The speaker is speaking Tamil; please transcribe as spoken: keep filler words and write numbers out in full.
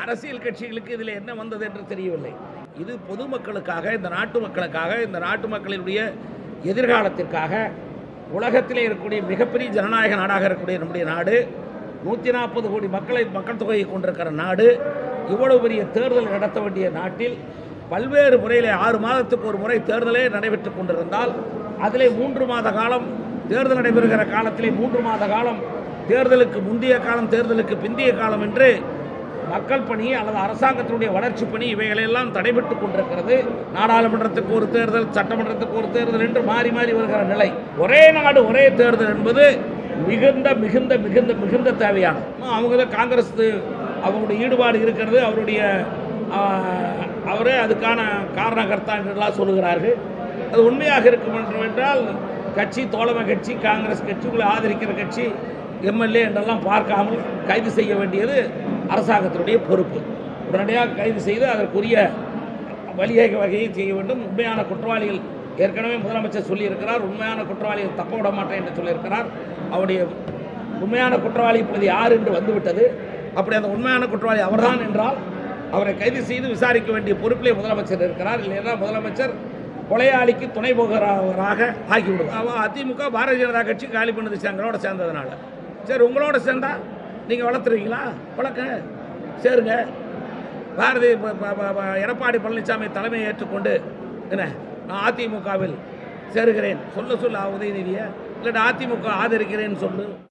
அரசியல் கட்சிகளுக்கு இதில் என்ன வந்தது என்று தெரியவில்லை. இது பொதுமக்களுக்காக, இந்த நாட்டு மக்களுக்காக, இந்த நாட்டு மக்களினுடைய எதிர்காலத்திற்காக, உலகத்திலே இருக்கக்கூடிய மிகப்பெரிய ஜனநாயக நாடாக இருக்கக்கூடிய நம்முடைய நாடு, நூற்றி நாற்பது கோடி மக்களை மக்கள் தொகையை கொண்டிருக்கிற நாடு, இவ்வளவு பெரிய தேர்தல் நடத்த வேண்டிய நாட்டில் பல்வேறு முறையில் ஆறு மாதத்துக்கு ஒரு முறை தேர்தலே நடைபெற்று கொண்டிருந்தால், அதிலே மூன்று மாத காலம் தேர்தல் நடைபெறுகிற காலத்திலே மூன்று மாத காலம் தேர்தலுக்கு முந்தைய காலம், தேர்தலுக்கு பிந்தைய காலம் என்று மக்கள் பணி அல்லது அரசாங்கத்தினுடைய வளர்ச்சி பணி இவைகளெல்லாம் தடைபட்டு கொண்டிருக்கிறது. நாடாளுமன்றத்துக்கு ஒரு தேர்தல், சட்டமன்றத்துக்கு ஒரு தேர்தல் என்று மாறி மாறி வருகிற நிலை. ஒரே நாடு ஒரே தேர்தல் என்பது மிகுந்த மிகுந்த மிகுந்த மிகுந்த தேவையான. அவங்க தான் காங்கிரஸ் அவங்களுடைய ஈடுபாடு இருக்கிறது, அவருடைய அவரே அதுக்கான காரணகர்த்தா என்றெல்லாம் சொல்லுகிறார்கள். அது உண்மையாக இருக்கும் என்றால் கட்சி, தோழமை கட்சி, காங்கிரஸ் கட்சி, உங்களை ஆதரிக்கிற கட்சி, எம்எல்ஏ என்றெல்லாம் பார்க்காமல் கைது செய்ய வேண்டியது அரசாங்கத்தினுடைய பொறுப்பு. உடனடியாக கைது செய்து அதற்குரிய வழியை வகையை செய்ய வேண்டும். உண்மையான குற்றவாளிகள் ஏற்கனவே முதலமைச்சர் சொல்லியிருக்கிறார், உண்மையான குற்றவாளிகள் தப்ப விட மாட்டேன் என்று சொல்லியிருக்கிறார். அவருடைய உண்மையான குற்றவாளி இப்பொழுது யார் என்று வந்துவிட்டது. அப்படி அந்த உண்மையான குற்றவாளி அவர்தான் என்றால் அவரை கைது செய்து விசாரிக்க வேண்டிய பொறுப்பிலே முதலமைச்சர் இருக்கிறார். இல்லைன்னா முதலமைச்சர் கொலையாளிக்கு துணை போகிறவராக ஆகிவிடுவார். அதிமுக பாரதிய ஜனதா கட்சி காலி பண்ணது எங்களோட சேர்ந்ததுனால. சரி, உங்களோட சேர்ந்தா நீங்கள் வளர்த்துருவீங்களா? வளர்க்க சேருங்க. பாரதி எடப்பாடி பழனிசாமி தலைமையை ஏற்றுக்கொண்டு என்ன நான் அதிமுகவில் சேருகிறேன் சொல்ல சொல்ல உதயநிதியை, இல்லாட்டி அதிமுக ஆதரிக்கிறேன்னு சொல்லு.